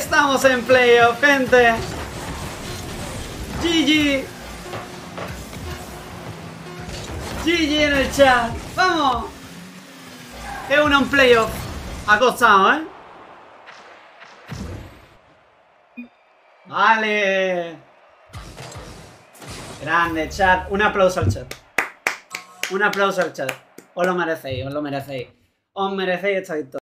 Estamos en playoff, gente. GG. GG en el chat. ¡Vamos! Es un playoff. Ha costado, ¿eh? Vale. Grande, chat. Un aplauso al chat. Un aplauso al chat. Os lo merecéis, os lo merecéis. Os merecéis esta victoria.